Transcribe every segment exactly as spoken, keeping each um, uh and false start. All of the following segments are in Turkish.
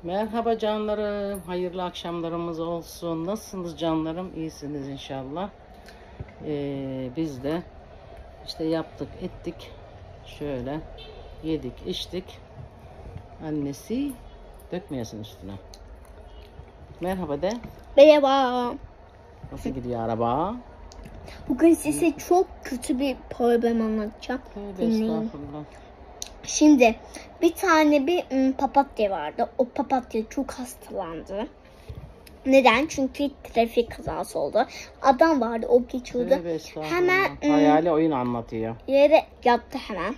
Merhaba canlarım, hayırlı akşamlarımız olsun. Nasılsınız canlarım? İyisiniz inşallah. Ee, biz de işte yaptık, ettik. Şöyle yedik, içtik. Annesi dökmeyesin üstüne. Merhaba de. Merhaba. Nasıl gidiyor araba? Bugün size çok kötü bir problem anlatacağım. Tövbe Dinleyin. estağfurullah. Şimdi bir tane bir ım, papatya vardı. O papatya çok hastalandı. Neden? Çünkü trafik kazası oldu. Adam vardı, o geçiyordu. Tövbe estağfurullah. Hemen ım, Hayali oyun anlatıyor. yere yattı hemen.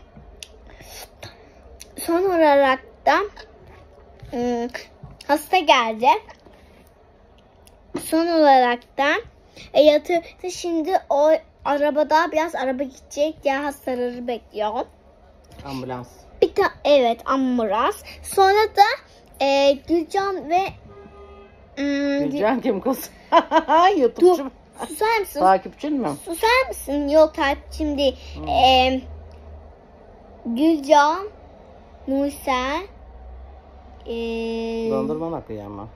Son olarak da ım, hasta geldi. Son olarak da e, yatırdı. Şimdi o arabada biraz araba gidecek. Diğer hastaları bekliyor. Ambulans. Bir ta evet ambulans. Sonra da e, Gülcan ve ım, Gülcan kim kız? Dur, YouTube'cu. susar mısın? Takipçin mi? Susar mısın? Yok takipçim değil. Hmm. E, Gülcan, Nursel, e, Dondurma akıyor ama.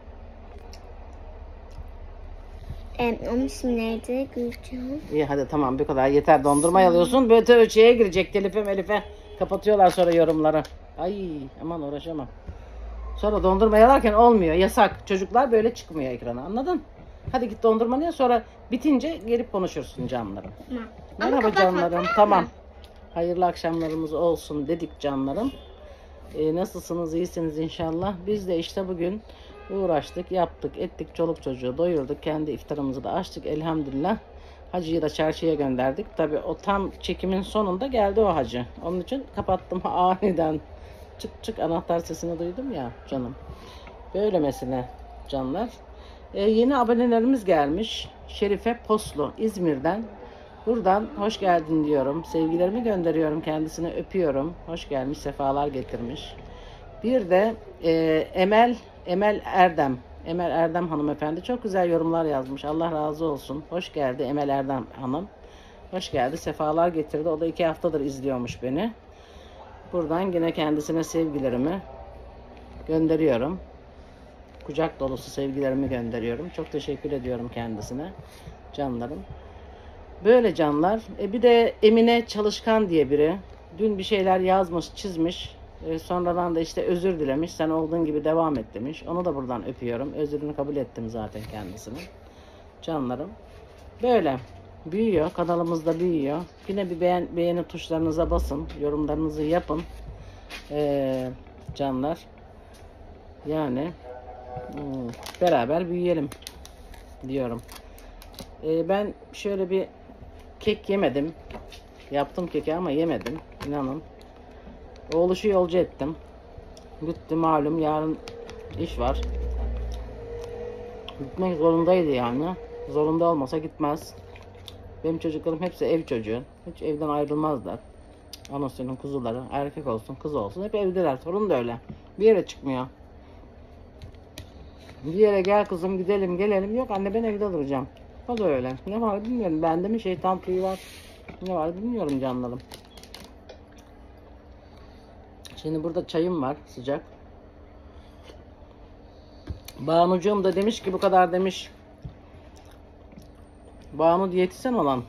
e, onun ismi neydi? Gülcan. İyi hadi tamam, bir kadar yeter, dondurma alıyorsun. Böyle tabii şeye girecek, telife melife. Kapatıyorlar sonra yorumları. Ay aman uğraşamam. Sonra dondurma yalarken olmuyor, yasak. Çocuklar böyle çıkmıyor ekrana, anladın? Hadi git dondurmanı ye, sonra bitince gelip konuşursun canlarım. Ama Merhaba kapatma, canlarım, tamam mı? tamam. Hayırlı akşamlarımız olsun dedik canlarım. Ee, nasılsınız, iyisiniz inşallah. Biz de işte bugün uğraştık, yaptık, ettik, çoluk çocuğu doyurduk. Kendi iftarımızı da açtık elhamdülillah. Hacı'yı da çarşıya gönderdik. Tabii o tam çekimin sonunda geldi o hacı. Onun için kapattım aniden. Çık çık anahtar sesini duydum ya canım. Böyle mesele canlar. Ee, yeni abonelerimiz gelmiş. Şerife Poslu İzmir'den. Buradan hoş geldin diyorum. Sevgilerimi gönderiyorum. Kendisine öpüyorum. Hoş gelmiş, sefalar getirmiş. Bir de e, Emel Emel Erdem. Emel Erdem hanımefendi çok güzel yorumlar yazmış. Allah razı olsun. Hoş geldi Emel Erdem hanım. Hoş geldi. Sefalar getirdi. O da iki haftadır izliyormuş beni. Buradan yine kendisine sevgilerimi gönderiyorum. Kucak dolusu sevgilerimi gönderiyorum. Çok teşekkür ediyorum kendisine. Canlarım. Böyle canlar. E bir de Emine Çalışkan diye biri. Dün bir şeyler yazmış, çizmiş. E sonradan da işte özür dilemiş. Sen olduğun gibi devam et demiş. Onu da buradan öpüyorum. Özürünü kabul ettim zaten kendisini. Canlarım. Böyle. Büyüyor. Kanalımızda büyüyor. Yine bir beğen, beğeni tuşlarınıza basın. Yorumlarınızı yapın. E, canlar. Yani hmm, beraber büyüyelim diyorum. E, ben şöyle bir kek yemedim. Yaptım keki ama yemedim. İnanın. Oğluşu yolcu ettim. Gitti malum, yarın iş var. Gitmek zorundaydı yani. Zorunda olmasa gitmez. Benim çocuklarım hepsi ev çocuğu. Hiç evden ayrılmazlar. Anasının kuzuları. Erkek olsun kız olsun. Hep evdeler. Torun da öyle. Bir yere çıkmıyor. Bir yere gel kızım gidelim gelelim. Yok anne ben evde duracağım. O da öyle. Ne var bilmiyorum. Bende mi şeytan tüyü var? Ne var bilmiyorum canlarım. Şimdi burada çayım var sıcak. Banucuğum da demiş ki bu kadar demiş. Banu diyetisyen olan.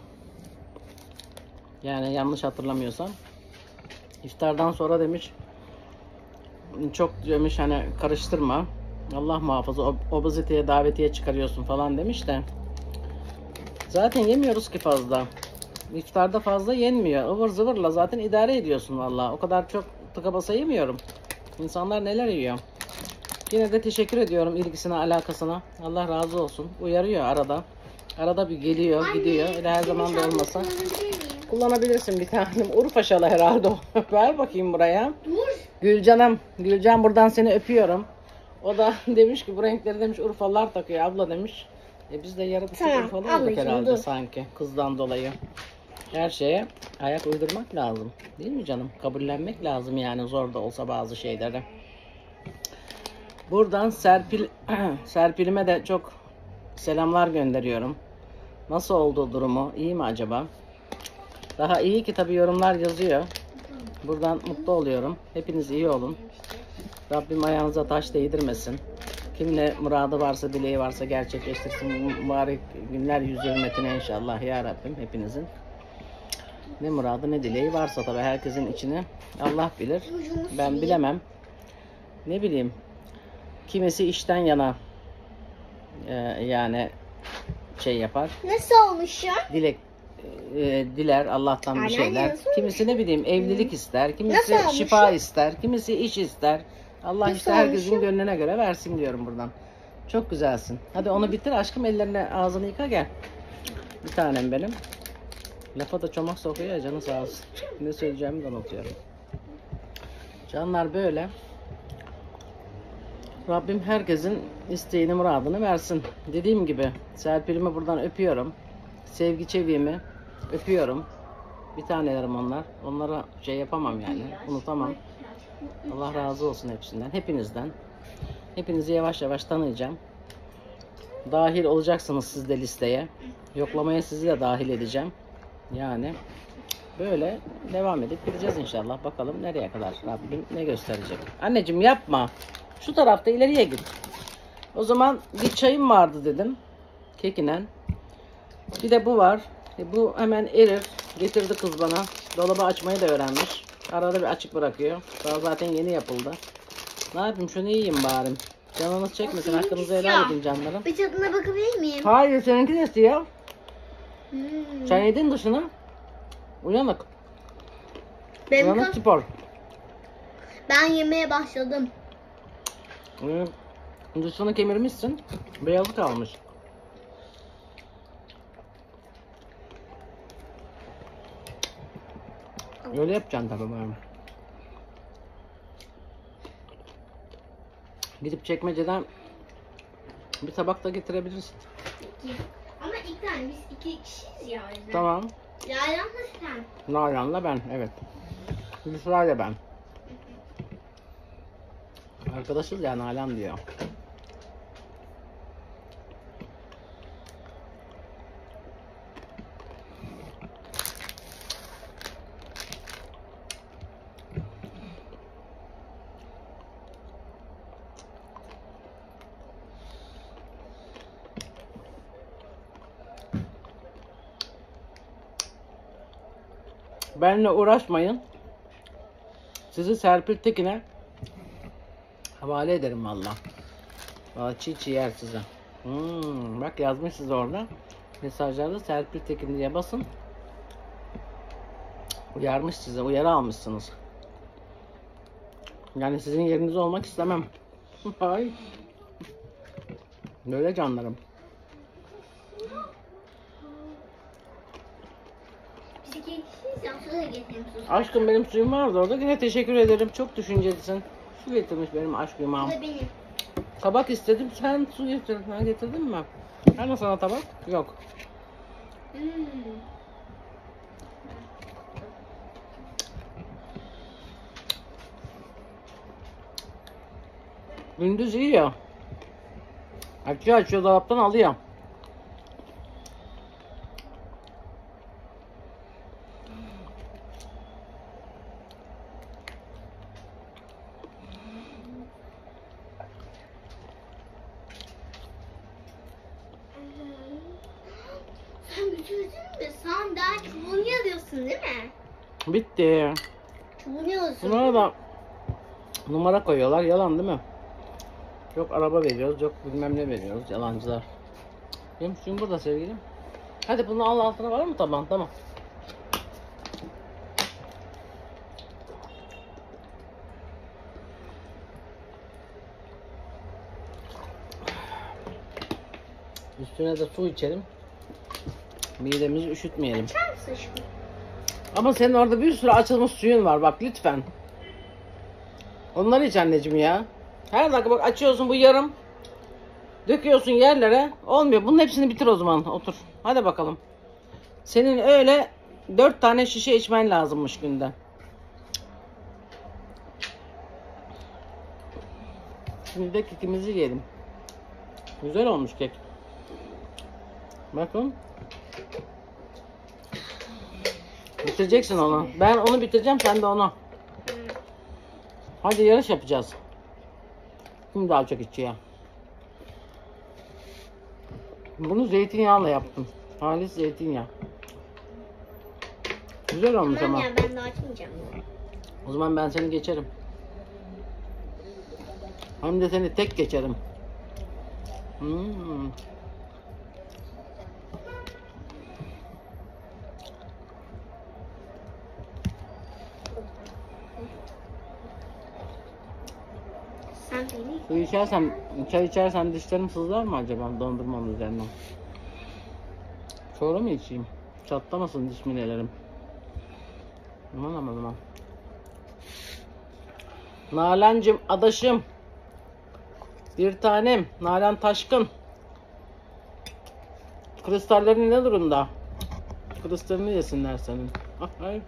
Yani yanlış hatırlamıyorsam. İftardan sonra demiş. Çok demiş hani karıştırma. Allah muhafaza obeziteye davetiye çıkarıyorsun falan demiş de. Zaten yemiyoruz ki fazla. İftarda fazla yenmiyor. Ivır zıvırla zaten idare ediyorsun vallahi. O kadar çok tıka basa yemiyorum. İnsanlar neler yiyor. Yine de teşekkür ediyorum ilgisine, alakasına. Allah razı olsun. Uyarıyor arada. Arada bir geliyor, anne, gidiyor. Öyle her zaman da olmasa. Kullanabilirsin bir tanem. Urfaşalı herhalde o. Ver bakayım buraya. Dur. Gülcan'ım. Gülcan buradan seni öpüyorum. O da demiş ki bu renkleri demiş Urfalılar takıyor abla demiş. E biz de yarısı tamam, Urfalı olduk herhalde dur. Sanki kızdan dolayı. Her şeye ayak uydurmak lazım. Değil mi canım? Kabullenmek lazım yani zor da olsa bazı şeyleri. Buradan Serpil Serpil'ime de çok selamlar gönderiyorum. Nasıl olduğu durumu? İyi mi acaba? Daha iyi ki tabii yorumlar yazıyor. Buradan mutlu oluyorum. Hepiniz iyi olun. Rabbim ayağınıza taş değdirmesin. Kim ne muradı varsa, dileği varsa gerçekleştirsin. Mübarek günler yüz hürmetine inşallah ya Rabbim hepinizin. Ne muradı ne dileği varsa tabii herkesin içini Allah bilir. Ben bilemem. Ne bileyim. Kimisi işten yana e, yani şey yapar. Nasıl olmuş ya? Dilek e, diler Allah'tan bir Aynen, şeyler. nasıl Kimisi ne bileyim evlilik ister. Kimisi Nasıl olmuş şifa ya? ister. Kimisi iş ister. Allah Nasıl işte olmuş herkesin ya? gönlüne göre versin diyorum buradan. Çok güzelsin. Hadi onu bitir aşkım, ellerine ağzını yıka gel. Bir tanem benim. Lafa da çomak sokuyor ya, canı sağ olsun. Ne söyleyeceğimi de unutuyorum. Canlar böyle. Rabbim herkesin isteğini, muradını versin. Dediğim gibi Serpil'imi buradan öpüyorum. Sevgi Çevik'imi öpüyorum. Bir tanelerim onlar. Onlara şey yapamam yani. Unutamam. Allah razı olsun hepsinden. Hepinizden. Hepinizi yavaş yavaş tanıyacağım. Dahil olacaksınız siz de listeye. Yoklamaya sizi de dahil edeceğim. Yani böyle devam edip gideceğiz inşallah. Bakalım nereye kadar Rabbim ne gösterecek. Anneciğim yapma. Şu tarafta ileriye git. O zaman bir çayım vardı dedim. Kekinen. Bir de bu var. E bu hemen erir. Getirdi kız bana. Dolabı açmayı da öğrenmiş. Arada bir açık bırakıyor. Daha zaten yeni yapıldı. Ne yapayım, şunu yiyeyim bari. Canınız çekmesin. Hakkınızı helal edin canlarım. Bir tadına bakabilir miyim? Hayır, seninki de siyah. Hmm. Sen yedin dışını. Uyanık. Benim Uyanık kan- spor. ben yemeye başladım. Ee, Dışını kemirmişsin. Beyazı kalmış. Öyle yapacaksın tabii bari. Gidip çekmeceden bir tabak da getirebilirsin. Ama ilk tane biz iki kişiyiz ya o yüzden. Tamam. Yalanla sen. Nalan'la ben, evet. Yusra'yla ben. Arkadaşız ya, Nalan diyor. Benimle uğraşmayın. Sizi Serpil Tekin'e havale ederim valla. Valla çiğ çiğ yer size. Hmm, bak yazmış size orada. Mesajlarda Serpil Tekin diye basın. Uyarmış size. Uyarı almışsınız. Yani sizin yerinizde olmak istemem. Ay. Böyle canlarım. Biz iki kişiyiz ya. Su da getireyim sus. Aşkım benim suyum vardı orada. Yine teşekkür ederim. Çok düşüncelisin. Su getirmiş benim aşk Bu yumağım. da benim. Tabak istedim. Sen su getirdin. Ha, getirdin mi? Hani sana tabak? Yok. Hmm. Gündüz iyi ya. Açıyor açıyor dolaptan alıyor. Sen bitirdin mi? Sen daha çubuğunu yazıyorsun değil mi? Bitti. Çubuğunu yazıyorsun. Bunlara da numara koyuyorlar. Yalan değil mi? Yok araba veriyoruz, yok bilmem ne veriyoruz. Yalancılar. Benim suyum burada sevgilim. Hadi bunu al, altına var mı taban? Tamam. Üstüne de su içelim. Midemizi üşütmeyelim. Açar mısın şunu? Ama senin orada bir sürü açılmış suyun var bak lütfen. Onları iç anneciğim ya. Her dakika bak açıyorsun bu yarım. Döküyorsun yerlere. Olmuyor. Bunun hepsini bitir o zaman. Otur. Hadi bakalım. Senin öyle dört tane şişe içmen lazımmış günde. Şimdi de kekimizi yiyelim. Güzel olmuş kek. Bakın. Bitireceksin onu. Ben onu bitireceğim, sen de onu. Hadi yarış yapacağız. Kim daha çok içiyor? Bunu zeytinyağıyla yaptım. Halis zeytinyağı. Güzel olmuş Tamam ama. ya, ben de açmayacağım. O zaman ben seni geçerim. Hem de seni tek geçerim. Hmm. Sen beni Su içersem, çay içersem dişlerim sızlar mı acaba dondurmanın üzerinden? Sonra mı içeyim? Çatlamasın diş minelerim. Aman aman aman. Nalan'cım, adaşım. Bir tanem. Nalan Taşkın. Kristallerin ne durumda? Kristalini yesinler senin. Ay.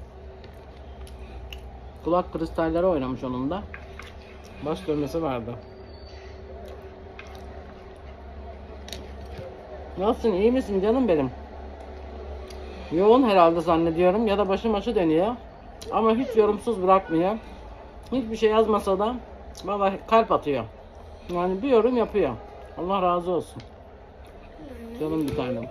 Kulak kristalleri oynamış onun da. Baş dönmesi vardı. Nasılsın? İyi misin canım benim? Yoğun herhalde zannediyorum ya da başım başı dönüyor. Ama hiç yorumsuz bırakmıyor. Hiçbir şey yazmasa da vallahi kalp atıyor. Yani bir yorum yapıyor. Allah razı olsun. Canım bir tanem.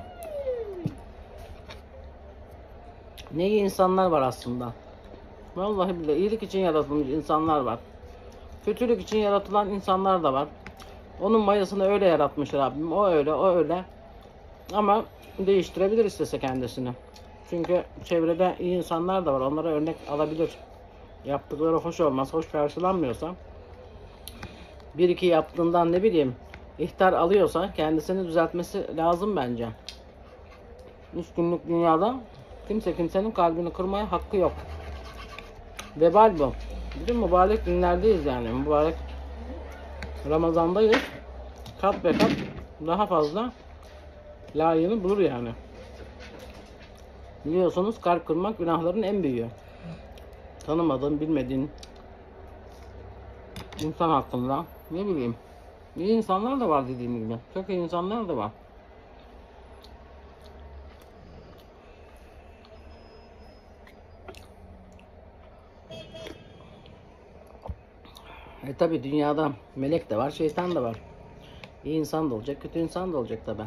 Ne iyi insanlar var aslında. Vallahi billahi iyilik için yaratılmış insanlar var. Kötülük için yaratılan insanlar da var. Onun mayasını öyle yaratmış Rabbim. O öyle, o öyle. Ama değiştirebilir istese kendisini. Çünkü çevrede iyi insanlar da var. Onlara örnek alabilir. Yaptıkları hoş olmaz, hoş karşılanmıyorsa, bir iki yaptığından ne bileyim ihtar alıyorsa kendisini düzeltmesi lazım bence. Üç günlük dünyada kimse kimsenin kalbini kırmaya hakkı yok. Vebal bu. Bütün mübarek günlerdeyiz yani. Mübarek Ramazandayız. Kat be kat daha fazla layığını bulur yani. Biliyorsunuz kalp kırmak günahların en büyüğü. Tanımadığın, bilmediğin insan hakkında ne bileyim. İyi insanlar da var dediğim gibi. Çok iyi insanlar da var. E tabi dünyada melek de var, şeytan da var. İyi insan da olacak, kötü insan da olacak tabi.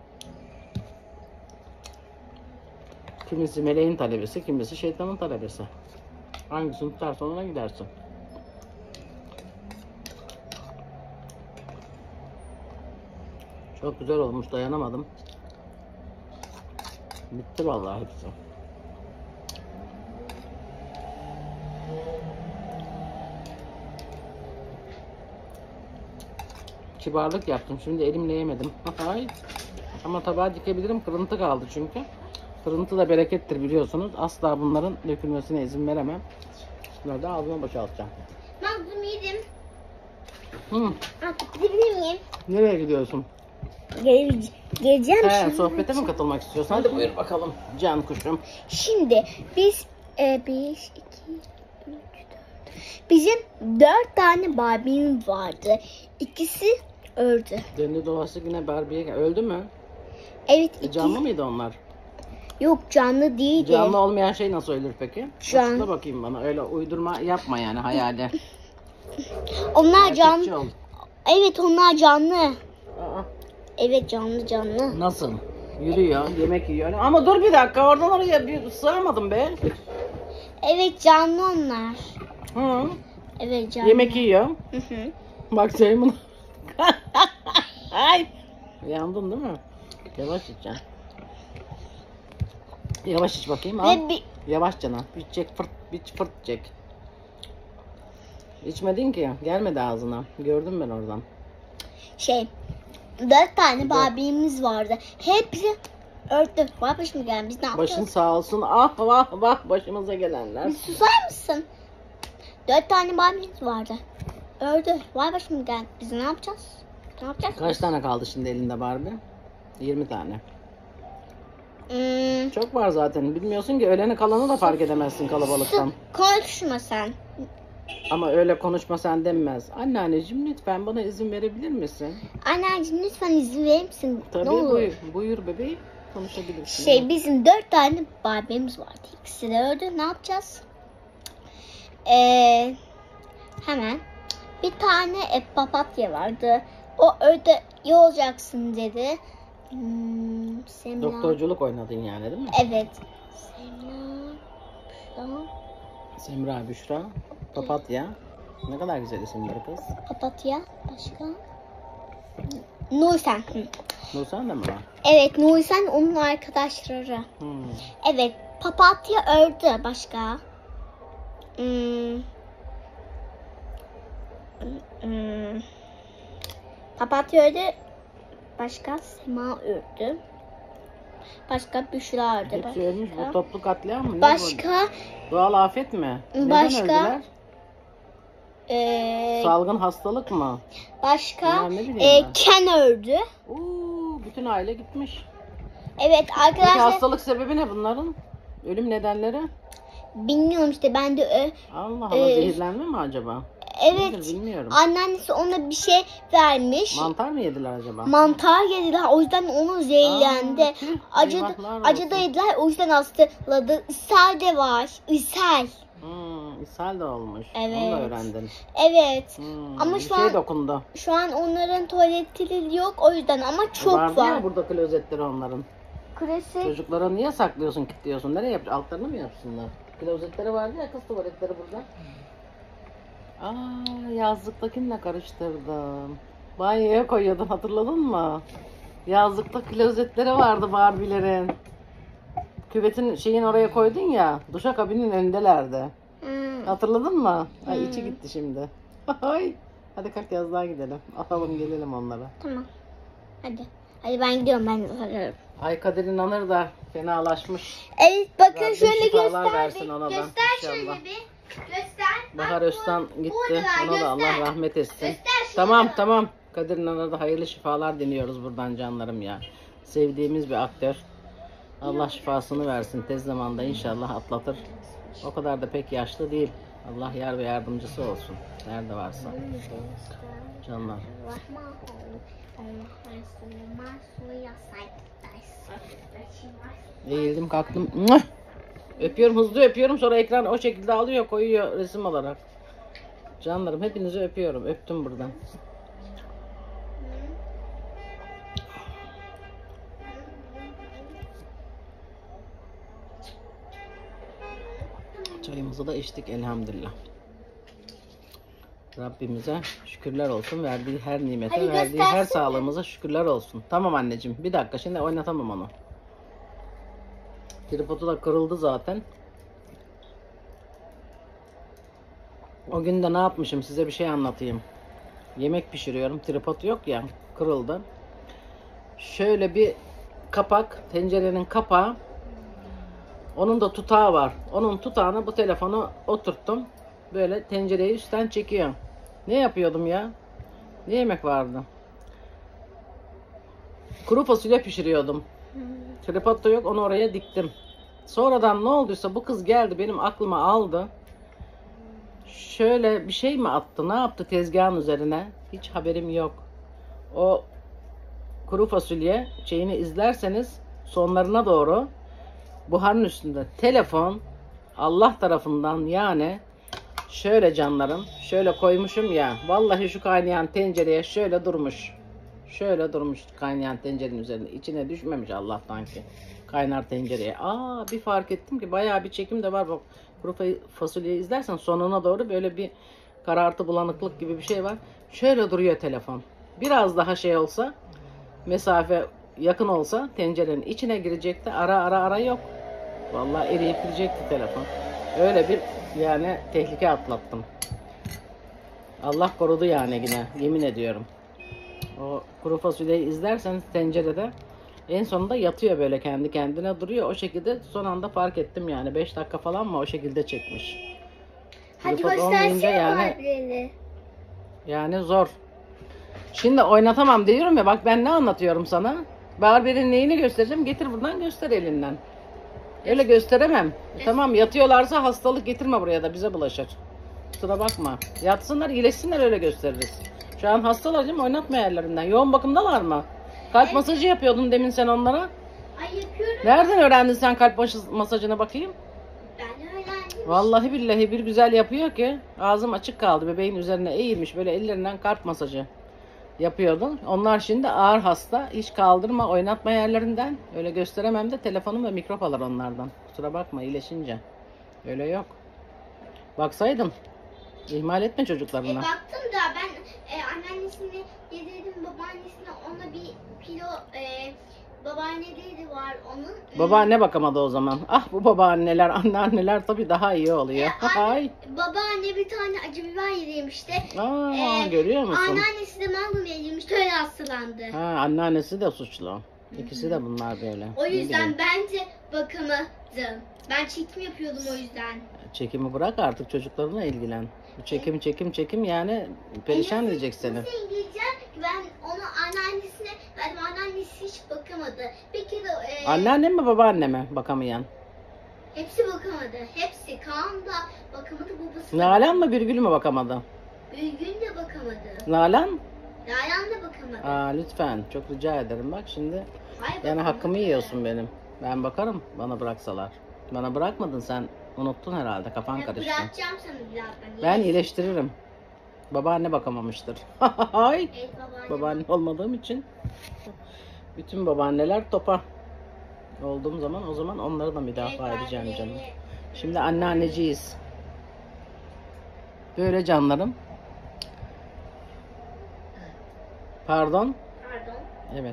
Kimisi meleğin talebesi, kimisi şeytanın talebesi. Hangisini tutarsan ona gidersin. Çok güzel olmuş, dayanamadım. Bitti vallahi hepsi. Kibarlık yaptım. Şimdi elimle yemedim. Ay. Ama tabağa dikebilirim. Kırıntı kaldı çünkü. Kırıntı da berekettir biliyorsunuz. Asla bunların dökülmesine izin veremem. Bunları da ağzıma boşaltacağım. Mazlum yedim. Hı. Artık gidebilir miyim? Nereye gidiyorsun? Gel geleceğim He, şimdi. sohbete mi katılmak istiyorsun? Hadi buyur bakalım can kuşum. Şimdi biz e, beş, iki, üç, dört. Bizim dört tane Barbie'm vardı. İkisi öldü. Döndü dolaştı yine Barbie'ye gel. Öldü mü? Evet, E, iki. canlı mıydı onlar? Yok, canlı değildi. Canlı olmayan şey nasıl ölür peki? Can- Açıkla bakayım bana. Öyle uydurma yapma yani hayali. Onlar Gerçekçi canlı. ol. Evet, onlar canlı. Aa, Evet, canlı canlı. nasıl? Yürüyor, yemek yiyor. Ama dur bir dakika, oradan oraya bir sığamadım be. Evet, canlı onlar. Hı. Evet, canlı. Yemek yiyor. Hı hı. Bak Seymun. Ay. Yandın değil mi? Yavaş içeceksin. Yavaş iç bakayım. Al. Ve bir, Yavaş cana. Bir çek fırt, bir fırt çek. İçmedin ki. Gelmedi ağzına. Gördüm ben oradan. şey, dört tane Barbie'miz vardı. Hepsi öldü. Vay başım gelen, biz ne yapacağız? Başın sağ olsun. Ah vah vah başımıza gelenler. Bir susar mısın? Dört tane Barbie'miz vardı. Öldü. Vay başım gelen, biz ne yapacağız? Ne yapacağız? Kaç tane kaldı şimdi elinde Barbie? yirmi tane. Hmm, Çok var zaten. Bilmiyorsun ki öleni kalanı da fark edemezsin kalabalıktan. konuşma sen. Ama öyle konuşma sen denmez. Anneanneciğim lütfen bana izin verebilir misin? Anneciğim lütfen izin verir misin? Tabii Ne olur? buyur. Buyur bebeğim. Konuşabilirsin. Şey, bizim dört tane Barbie'miz vardı. İkisi de öldü. Ne yapacağız? Ee, hemen bir tane e, papatya vardı. O öyle iyi olacaksın dedi. Hmm, Semra. Doktorculuk oynadın yani değil mi? Evet. Semra. Büşra. Semra, Büşra, Papatya. Ne kadar güzel isimleri kız. Papatya. Başka? Nursen. Hı. Nursen de mi var? Evet, Nursen onun arkadaşları. Hmm. Evet, papatya ördü. Başka? Hmm. Hmm. Papatya ördü. Başka? Sema ördü. Başka? Büşra ördü. Hepsi ölmüş. Bu Başka? toplu katliam mı? Ne bu? Başka? Doğal afet mi? Neden Başka? öldüler? Ee, Salgın hastalık mı? başka? Ya ne bileyim Ee, ben. Ken ördü. Oo, bütün aile gitmiş. Evet Peki arkadaşlar, hastalık sebebi ne bunların? Ölüm nedenleri? bilmiyorum işte ben de ö- Allah Allah, Ee, zehirlenme mi acaba? evet, Nedir bilmiyorum. anneannesi ona bir şey vermiş. Mantar mı yediler acaba? Mantar yediler, o yüzden onu zehirlendi. Aa, tüh, Acı, eyvahlar acı da olsun. yediler, o yüzden hastaladı. İshal de var. İshal. Hmm, ishal de olmuş. Evet. Onu da öğrendin. Evet. Hmm, Ama bir şu şey an dokundu. şu an onların tuvaletleri yok, o yüzden, ama çok Vardı var. ya burada klozetleri onların. Klasik. Çocuklara niye saklıyorsun, kilitliyorsun? Nereye yapıyorsun? Altlarını mı yapsınlar? Klozetleri vardı ya, kız tuvaletleri burada. Aa, yazlıktakiyle karıştırdım. Banyoya koyuyordun, hatırladın mı? Yazlıkta klozetleri vardı Barbie'lerin. Küvetin şeyin oraya koydun ya, duşakabinin önündelerdi. Hmm. Hatırladın mı? Ay içi gitti şimdi. Ay. Hadi kalk yazlığa gidelim. Alalım gelelim onlara. Tamam. Hadi. Hadi ben gidiyorum, ben de sarıyorum. Ay Kadir İnanır da fenalaşmış. Evet, bakın Rabbim şöyle şifalar göster. versin bir. ona da, Göster şöyle inşallah. bir. Göster. Bahar Bak, Öztan bu- gitti. burada, Ona da Allah göster. rahmet etsin. Göster şunu. Tamam tamam. Kadir İnanır'a da hayırlı şifalar diliyoruz buradan canlarım ya. Sevdiğimiz bir aktör. Allah şifasını versin. Tez zamanda inşallah atlatır. O kadar da pek yaşlı değil. Allah yar ve yardımcısı olsun. Nerede varsa. Canlar. Eğildim kalktım. Mwah! Öpüyorum, hızlı öpüyorum, sonra ekran o şekilde alıyor koyuyor resim olarak. Canlarım hepinizi öpüyorum. Öptüm buradan. Çayımızı da içtik elhamdülillah. Rabbimize şükürler olsun. Verdiği her nimete, Hadi verdiği her göstersin. sağlığımıza şükürler olsun. Tamam anneciğim. Bir dakika, şimdi oynatamam onu. Tripodu da kırıldı zaten. O gün de ne yapmışım, size bir şey anlatayım. Yemek pişiriyorum. Tripod yok ya, kırıldı. Şöyle bir kapak, tencerenin kapağı. Onun da tutağı var. Onun tutağına bu telefonu oturttum. Böyle tencereyi üstten çekiyor. Ne yapıyordum ya? Ne yemek vardı? Kuru fasulye pişiriyordum. Tripod da yok, onu oraya diktim. Sonradan ne olduysa bu kız geldi benim aklıma aldı. Şöyle bir şey mi attı? Ne yaptı tezgahın üzerine? Hiç haberim yok. O kuru fasulye şeyini izlerseniz sonlarına doğru buharın üstünde telefon Allah tarafından, yani şöyle canlarım, şöyle koymuşum ya, vallahi şu kaynayan tencereye şöyle durmuş. Şöyle durmuş kaynayan tencerenin üzerinde. İçine düşmemiş Allah'tan ki. Kaynar tencereye. Aa, bir fark ettim ki bayağı bir çekim de var. Bak, kuru fasulyeyi izlersen sonuna doğru böyle bir karartı, bulanıklık gibi bir şey var. Şöyle duruyor telefon. Biraz daha şey olsa, mesafe yakın olsa tencerenin içine girecekti. Ara ara ara yok. Vallahi eriyip gidecekti telefon. Öyle bir yani tehlike atlattım. Allah korudu yani yine, yemin ediyorum. O kuru fasulyeyi izlerseniz tencerede en sonunda yatıyor, böyle kendi kendine duruyor. O şekilde son anda fark ettim yani. beş dakika falan mı o şekilde çekmiş. Hadi Tripod olmayınca göstersene yani, Barbie'leri. yani zor. Şimdi oynatamam diyorum ya, bak ben ne anlatıyorum sana. Barbie'nin neyini göstereceğim? Getir buradan göster elinden. Öyle gösteremem. E, tamam, yatıyorlarsa hastalık getirme buraya da bize bulaşır. Kusura bakma. Yatsınlar, iyileşsinler, öyle gösteririz. Şu an hastalar değil mi? Oynatma yerlerinden. Yoğun bakımdalar mı? Kalp masajı yapıyordun demin sen onlara. Ay, yapıyorum. Nereden öğrendin sen kalp masajını bakayım? Ben öğrendim. Vallahi billahi bir güzel yapıyor ki ağzım açık kaldı. Bebeğin üzerine eğilmiş böyle ellerinden kalp masajı yapıyordu. Onlar şimdi ağır hasta. Hiç kaldırma, oynatma yerlerinden. Öyle gösteremem de telefonum ve mikrop alır onlardan. Kusura bakma iyileşince. Öyle yok. Baksaydım. İhmal etme E, çocuklarına. baktım da ben e, anneannesini yedirdim, babaannesine ona bir kilo e, babaanneleri var onun. Babaanne bakamadı o zaman. Ah bu babaanneler, anneanneler tabii daha iyi oluyor. E, anne, Ay. babaanne bir tane acı biber yedirmişti. Aa, E, görüyor musun? Anneannesi de mangum yedirmişti, öyle hastalandı. Ha, anneannesi de suçlu. İkisi de bunlar böyle. O Ne yüzden bileyim. bence bakamadım. Ben çekim yapıyordum o yüzden. Çekimi bırak artık çocuklarına ilgilen. Bu çekim çekim çekim yani perişan edecek seni. Nasıl İngilizce? Ben onu anneannesine verdim. Anneannesi hiç bakamadı. Bir kere e, Anneannem mi babaannem mi bakamayan? hepsi bakamadı. Hepsi. Kaan da bakamadı. Babası da Nalan mı Birgül mü bakamadı? Büyüğün de bakamadı. Nalan? Nalan da bakamadı. Aa, lütfen çok rica ederim bak şimdi. Hayır, Yani bakamadı. hakkımı yiyorsun benim. Ben bakarım bana bıraksalar. Bana bırakmadın sen. Unuttun herhalde kafan Ben karıştı. bırakacağım sana birazdan. Ben Yes. iyileştiririm. Babaanne bakamamıştır. Ay. Evet, babaanne. Babaanne olmadığım için bütün babaanneler topa olduğum zaman o zaman onları da müdafaa Evet, edeceğim babaanne. canım. Şimdi anneanneciyiz. Böyle canlarım. Pardon. Pardon. Evet.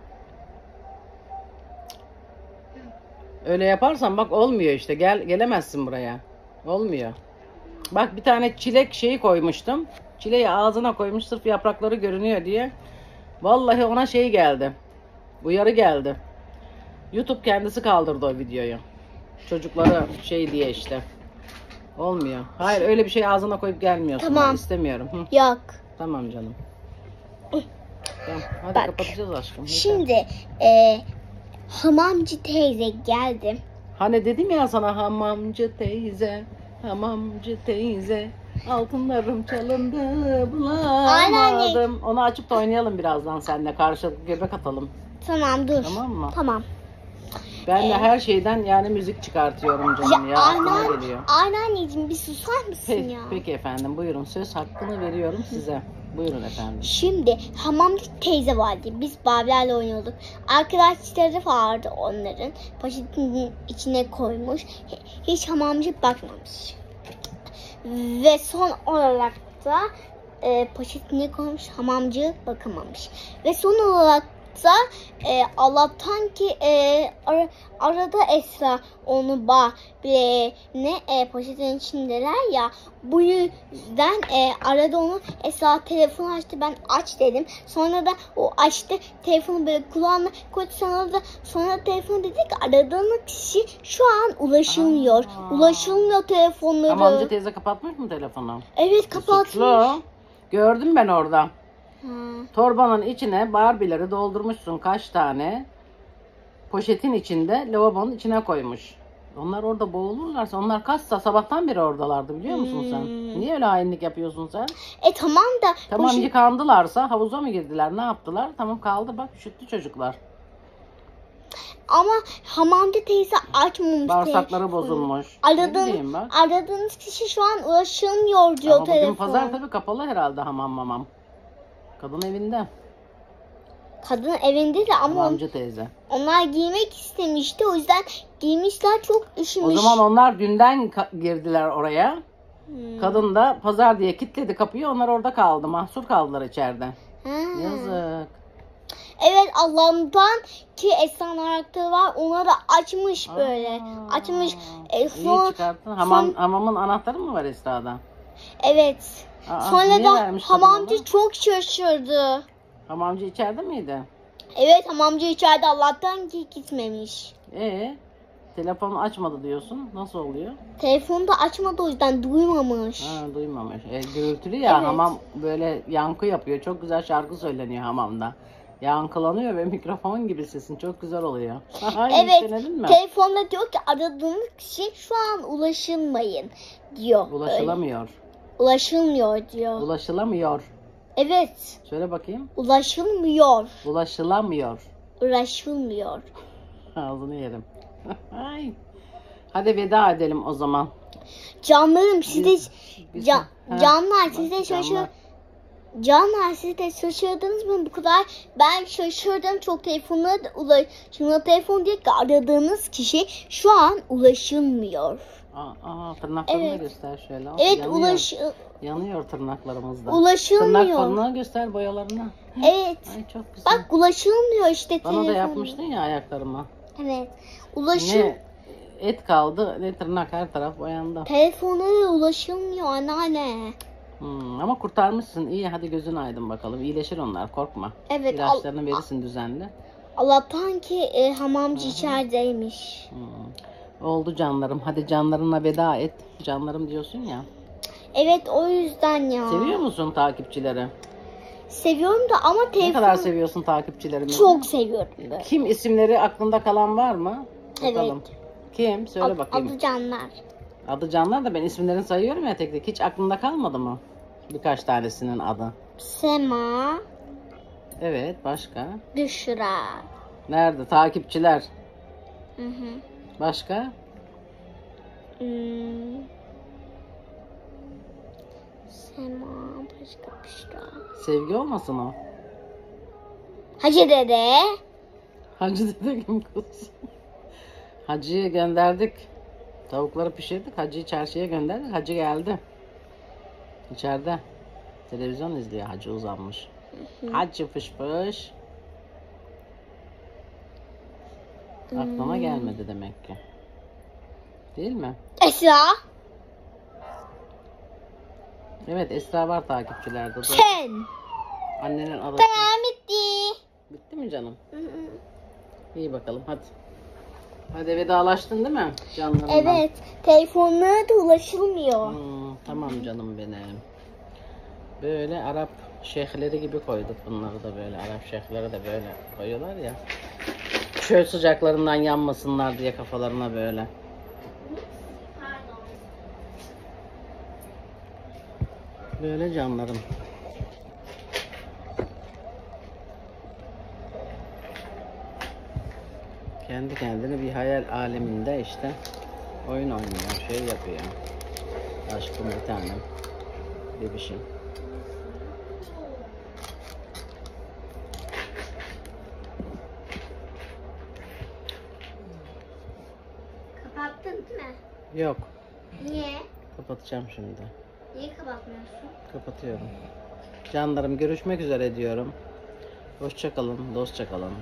Öyle yaparsan bak olmuyor işte. Gel gelemezsin buraya. Olmuyor. Bak bir tane çilek şeyi koymuştum. Çileği ağzına koymuş sırf yaprakları görünüyor diye. Vallahi ona şey geldi. Uyarı geldi. YouTube kendisi kaldırdı o videoyu. Çocuklara şey diye işte. Olmuyor. Hayır öyle bir şey ağzına koyup gelmiyorsun. Tamam. Ben istemiyorum. Hı, Yok. tamam canım. Tamam, hadi Bak, kapatacağız aşkım. Yeter. Şimdi e, hamamcı teyze geldi. Hani dedim ya sana hamamcı teyze, hamamcı teyze, altınlarım çalındı bulamadım. Onu açıp da oynayalım birazdan seninle. Karşılıklı göbek atalım. Tamam dur. Tamam mı? Tamam. Ben de her şeyden yani müzik çıkartıyorum canım ya. Aklıma anneanne- geliyor. Anneanneciğim bir susar mısın Peki, ya? peki efendim buyurun söz hakkını veriyorum size. Buyurun efendim. Şimdi hamamcı teyze vardı. Biz Barbie'lerle oynuyorduk. Arkadaşları vardı onların. Poşetin içine koymuş. Hiç hamamcı bakmamış. Ve son olarak da e, poşetine koymuş, hamamcı bakamamış. Ve son olarak da e, Allah'tan ki e, ara, arada Esra onu Barbie'ne e, poşetin içindeler ya. Bu yüzden e, arada onu Esra telefonu açtı, ben aç dedim. Sonra da o açtı telefonu böyle kulağına koydu, sonra da sonra telefonu dedi ki aradığın kişi şu an ulaşılmıyor. Aa. Ulaşılmıyor telefonları. Hamamcı teyze kapatmış mı telefonu? Evet, kapatmış. Suçlu. Gördüm ben orada. Ha. Torbanın içine Barbie'leri doldurmuşsun kaç tane. Poşetin içinde lavabonun içine koymuş. Onlar orada boğulurlarsa onlar kaçsa sabahtan beri oradalardı biliyor musun sen? Hmm. Niye öyle hainlik yapıyorsun sen? E tamam da Tamam poşet- yıkandılarsa havuza mı girdiler ne yaptılar? Tamam kaldı bak üşüttü çocuklar. ama hamamcı teyze açmamış. Bağırsakları telefonu. bozulmuş. Ne Aradığın, bileyim bak. aradığınız kişi şu an ulaşılmıyor diyor Ama bugün telefon. pazar tabii kapalı herhalde hamam mamam. Kadın evinde. Kadın evinde de ama on- Hamamcı teyze. onlar giymek istemişti. O yüzden giymişler, çok O üşümüş. zaman onlar dünden ka- girdiler oraya. Hmm. Kadın da pazar diye kilitledi kapıyı. Onlar orada kaldı. Mahsur kaldılar içeride. Ha. Yazık. Evet, Allah'ımdan ki Esra'nın ayakları var. Ona da açmış böyle. Aa, Açmış. E, İyi son, çıkarttın. Hamam, son- hamamın anahtarı mı var Esra'da? evet. Aa, Sonra niye da vermiş kadın hamamcı onu? çok şaşırdı. Hamamcı içeride miydi? Evet, hamamcı içeride, Allah'tan ki gitmemiş. Ee, telefonu açmadı diyorsun. Nasıl oluyor? Telefonu da açmadı, o yüzden duymamış. Ha, duymamış. E, gürültülü ya Evet. hamam böyle yankı yapıyor. Çok güzel şarkı söyleniyor hamamda. Yankılanıyor ve mikrofon gibi sesin çok güzel oluyor. Ay, Evet, denedin mi? telefonda diyor ki aradığınız kişi şu an ulaşılmayın diyor. Öyle. Ulaşılamıyor. Ulaşılmıyor diyor. Ulaşılamıyor. Evet, Söyle bakayım. ulaşılmıyor. Ulaşılamıyor. Ulaşılmıyor. Ağzını yerim. Ay. Hadi veda edelim o zaman. Canlarım siz de Biz- biz- can, Ha, canlar bak, siz de şaşır canlar. Canlar siz de şaşırdınız mı bu kadar? Ben şaşırdım çok telefonlara da ulaş. Şimdi telefon diye ki aradığınız kişi şu an ulaşılmıyor. Aa, aa, tırnaklarını Evet. göster şöyle. Of, Evet yanıyor. ulaş Yanıyor tırnaklarımızda. ulaşılmıyor. Tırnaklarını göster, boyalarını. Evet. Ay çok güzel. Bak ulaşılmıyor işte Bana da telefon. yapmıştın ya ayaklarıma. Evet. Ulaşıl Ne et kaldı ne tırnak, her taraf boyandı. Telefonlara ulaşılmıyor anneanne. Hmm, ama kurtarmışsın. İyi, hadi gözün aydın bakalım. İyileşir onlar, korkma. Evet. Al, İlaçlarını verirsin düzenli. Allah'tan ki e, hamamcı içerideymiş. Hmm. Oldu canlarım. Hadi canlarına veda et. Canlarım diyorsun ya. Evet o yüzden ya. Seviyor musun takipçileri? Seviyorum da ama Ne telefon kadar seviyorsun takipçilerimizi? çok seviyorum da. Kim, isimleri aklında kalan var mı? Evet. Bakalım. Kim? Söyle Ad- bakayım. Adı Canlar. Adı Canlar da ben isimlerini sayıyorum ya tek tek. Hiç aklında kalmadı mı? Birkaç tanesinin adı. Sema, Evet, başka? Büşra. Nerede? Takipçiler. Hı hı. Başka? Hmm. Sema, başka Büşra. Sevgi olmasın o? Hacı dede. Hacı dedik mi kız? Hacı'yı gönderdik. Tavukları pişirdik. Hacı'yı çarşıya gönderdik. Hacı geldi. İçeride. Televizyon izliyor. Hacı uzanmış. Hacı fış fış. Aklına gelmedi demek ki. Değil mi? Esra. Evet, Esra var takipçilerde. Doğru. Sen. Annenin adası. Tamam bitti. Bitti mi canım? Hı hı. İyi bakalım hadi. Hadi vedalaştın değil mi canlarımdan? Evet. Telefonlara da ulaşılmıyor. Hmm, tamam canım benim. Böyle Arap şeyhleri gibi koyduk bunları da böyle. Arap şeyhleri de böyle koyuyorlar ya. Çöl sıcaklarından yanmasınlar diye kafalarına böyle. Böyle canlarım. Kendi kendine bir hayal aleminde işte oyun oynuyor, şey yapıyor. Aşkım bir tanem, bebişim. Kapattın değil mi? Yok, Niye? kapatacağım şimdi. Niye kapatmıyorsun? Kapatıyorum. Canlarım, görüşmek üzere diyorum. Hoşça kalın, dostça kalın.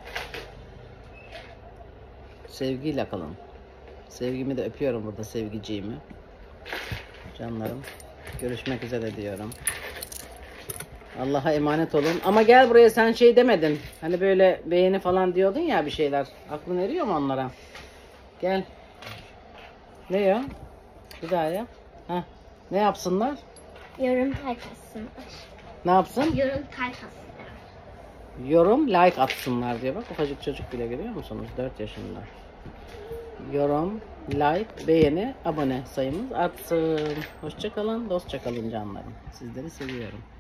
Sevgiyle kalın. Sevgimi de öpüyorum burada, sevgiciğimi. Canlarım, görüşmek üzere diyorum. Allah'a emanet olun. Ama gel buraya, sen şey demedin. Hani böyle beğeni falan diyordun ya bir şeyler. Aklın eriyor mu onlara? Gel. Ne ya? Bir daha yap. Heh. Ne yapsınlar? Yorum like atsınlar. Ne yapsın? Yorum like atsınlar. Yorum, like atsınlar diyor. Bak ufacık çocuk bile, görüyor musunuz? dört yaşında. Yorum, like, beğeni, abone sayımız artsın. Hoşça kalın, dostça kalın canlarım. Sizleri seviyorum.